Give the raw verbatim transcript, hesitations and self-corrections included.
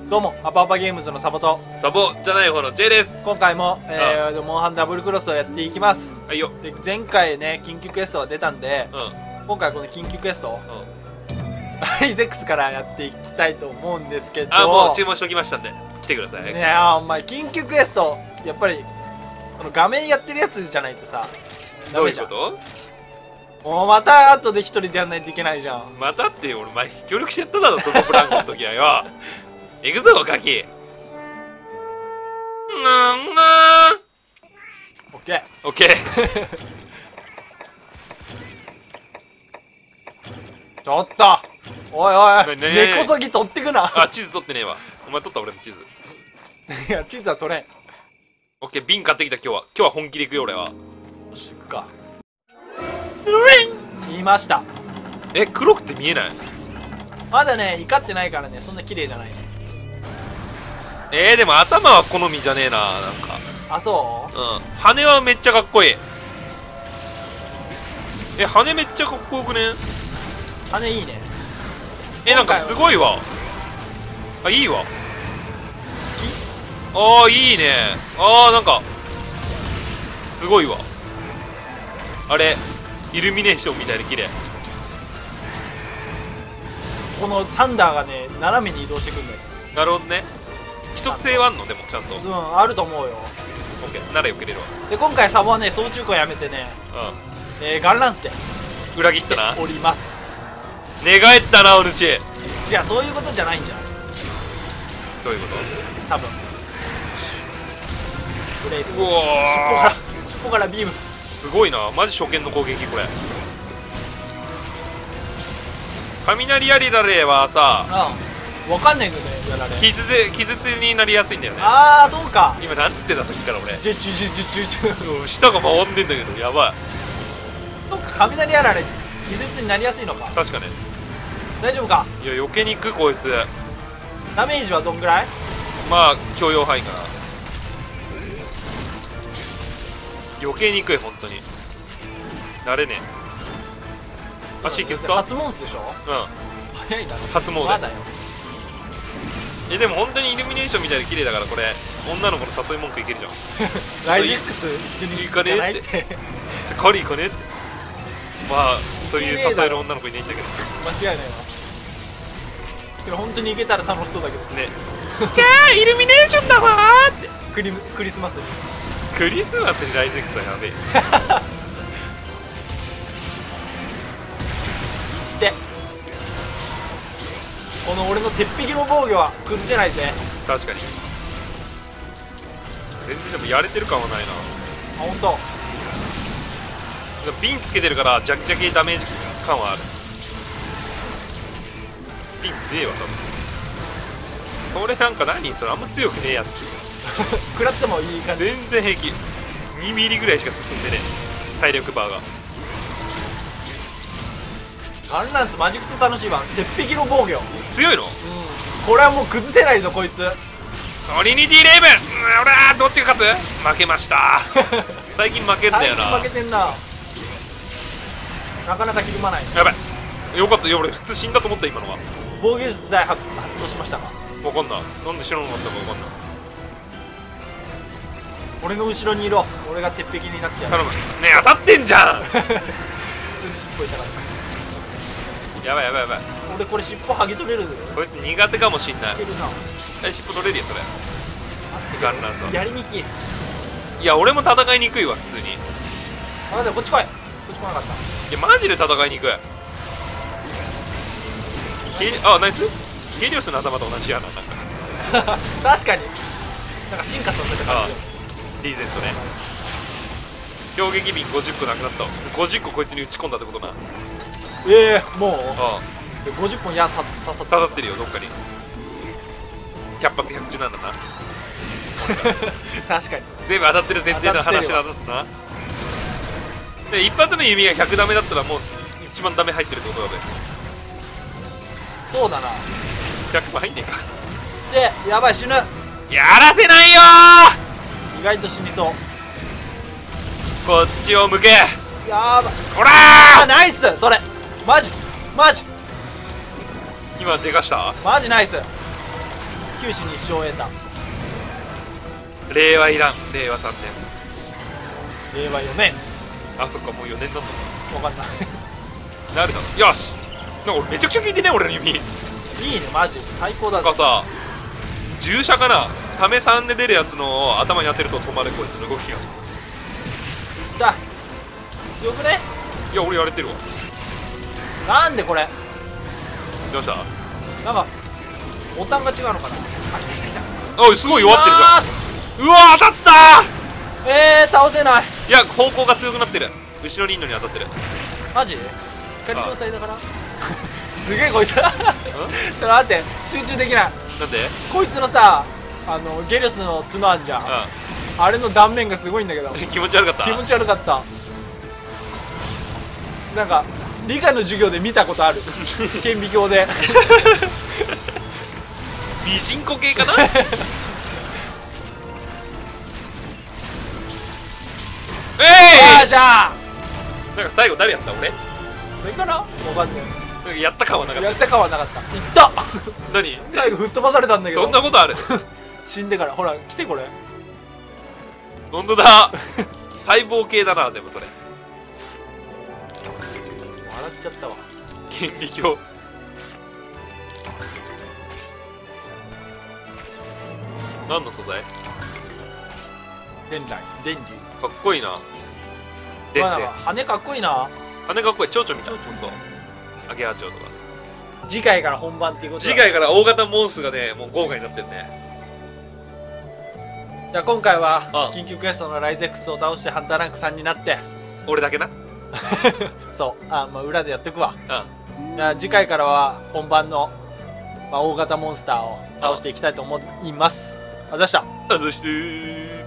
どうもアパアパゲームズのサボとサボじゃない方の J です。 今回も、えー、モンハンダブルクロスをやっていきます。 はいよ。 で前回ね緊急クエストが出たんで、 うん、 今回この緊急クエストを、 うん、 アイゼックスからやっていきたいと思うんですけど、 あ、もう注文しておきましたんで来てくださいね。 あお前緊急クエストやっぱりこの画面やってるやつじゃないとさダメじゃん。 どういうこともうまた後で一人でやんないといけないじゃん。 またって俺前協力してやっただろトップブランコの時はよ。行くぞガキ。うんうんオッケーオッケー。 ちょっとおいおいねね根こそぎ取ってくな。 あ、地図取ってねえわ。お前取った俺の地図。 いや地図は取れん。 オッケー、瓶買ってきた。今日は今日は本気で行くよ俺は。 よし行くか。見ました。 え、黒くて見えない？ まだね怒ってないからねそんな綺麗じゃない。 えー、でも頭は好みじゃねえな。なんかあそううん、羽はめっちゃかっこいい。え、羽めっちゃかっこよくね？ 羽いいね。 え、なんかすごいわ。あ、いいわ。ああ、いいね。ああ、なんかすごいわ。あれイルミネーションみたいで綺麗。 このサンダーがね斜めに移動してくるんだよ。 なるほどね。規則性はあんの？でもちゃんと。 うんあると思うよ。 オッケー、ならよくれるわ。 で今回サボはね操縦庫やめてね、 うえー、ガンランスでん、裏切ったな。 おります。 寝返ったなお主。 違うそういうことじゃないんじゃんどういうこ多分。ブレイブと？うわから尻尾からビーム。 すごいな、マジ初見の攻撃これ。雷やりだれはさ、 うん分かんないんだよねやられ。 傷で傷つになりやすいんだよね。 ああそうか。 今なんつってた時から俺ジュジュジュジュジュジュ舌が回んでんだけどやばい。 そっか雷やられ気絶になりやすいのか。 確かね。 大丈夫か。 いや避けに行くこいつ。 ダメージはどんぐらい？ まあ許容範囲かな。余計にくい本当に。慣れねえ。足削った？ 初モンスでしょ。 うん。 早いな。 初詣。 まだよ。 えでも本当にイルミネーションみたいで綺麗だからこれ女の子の誘い文句いけるじゃん。 ライディックス一緒に行かねえって。 てちょ狩り行かねえって。まあそういう誘える女の子いないんだけど。 間違いないわ。けど本当に行けたら楽しそうだけどね。キャーイルミネーションだわーって。 クリクリスマスに。 クリスマスにライゼックスはやべえ。 でこの俺の鉄壁の防御は崩せないぜ。 確かに全然でもやれてる感はないな。 あ本当。 ピンつけてるからジャキジャキダメージ感はある。ピン強えわ多分。これなんか何それあんま強くねえやつ。 食らってもいい感じ。 全然平気。にミリぐらいしか進んでねえ体力バーが。 ガンランスマジクソ楽しいわ。鉄壁の防御強いの？ うんこれはもう崩せないぞこいつ。 トリニティレイブン、うん、俺はどっちが勝つ？負けました最近負けんだよな。 最近負けてんな。なかなかひるまない。 やばいよかった。いや俺普通死んだと思った今のは。 防御術大発動しましたか。 分かんないなんで知らなかったか分かんない。 俺の後ろにいろ。俺が鉄壁になってやる。 頼むねえ当たってんじゃん普通に尻尾いたから。 やばいやばいやばい。 俺これ尻尾剥ぎ取れる。 こいつ苦手かもしんない。 いけるな。 え尻尾取れるよそれ。ガンランスはやりにきい。 いや俺も戦いにくいわ普通に。 あでもこっち来い。こっち来なかった。 いやマジで戦いにくい。ヘリあナイス。ヘリオスの頭と同じやな。なんか確かになんか進化させた感じ。 リーゼントね。標撃瓶ごじゅっこなくなった。ごじゅっここいつに打ち込んだってことな。 ええー、もうああごじゅっぽんやさ刺さって刺さってるよどっかに。ひゃく発ひゃく中なんだな確かに全部当たってる前提の話なんだな。で一発の弓がひゃくダメだったらもう一番ダメ入ってるってことだべ。 そうだな。 ひゃくも入んねえか。 でやばい死ぬ。 やらせないよ意外と死にそう。 こっちを向け。 やばい。 ほらーナイス。それマジマジ今でかした。 マジナイス。 九死に一生を得た。 令和いらん。令和さんね令和よねん。 ん。あ、そっか、もうよねんなんだ。 わかんない。 なるだ。よし。なんか俺めちゃくちゃ効いてね、俺の弓。 いいね、マジ最高だぜ。 なんかさ、従者かな、ためさんで出るやつの頭に当てると止まる、こいつの動きが。 だ強くね。 いや、俺やれてるわ。 なんでこれどうした？ なんかボタンが違うのかな。あ、来た来た来た。 おい、すごい弱ってるじゃん。うわー、当たったーえー、倒せない。 ー。いや、方向が強くなってる。後ろにいんのに当たってる。 マジ光状態だからすげえこいつちょっと待って、集中できない。 なんで？ こいつのさ、あのゲルスの角あんじゃん、 うあれの断面がすごいんだけどん。気持ち悪かった。 気持ち悪かった。なんか理科の授業で見たことある顕微鏡でミジンコ系かなえあーい、 じゃあなんか最後誰やった？俺？ これかな、わかんない。 なんかやった感はなかっやったかはなかった。いったた。何？ 最後吹っ飛ばされたんだけど。 そんなことある？ 死んでから、ほら来て、これ本当だ。細胞系だな、でもそれ。 笑っちゃったわ。 顕微鏡。何の素材？ 電来電流。 かっこいいな。でまあなんか羽かっこいいな。 羽かっこいい。蝶々みたいな。ほんと。アゲハチョウとか。 次回から本番っていうことだ。 次回から大型モンスがね、もう豪華になってるね。 じゃあ今回はああ緊急クエストのライゼックスを倒してハンターランクさんになって俺だけな。 そうあ、まあ、裏でやってくわ。 うん。 じゃあ次回からは本番の、まあ、大型モンスターを倒していきたいと思います。あざした。 あざしてー。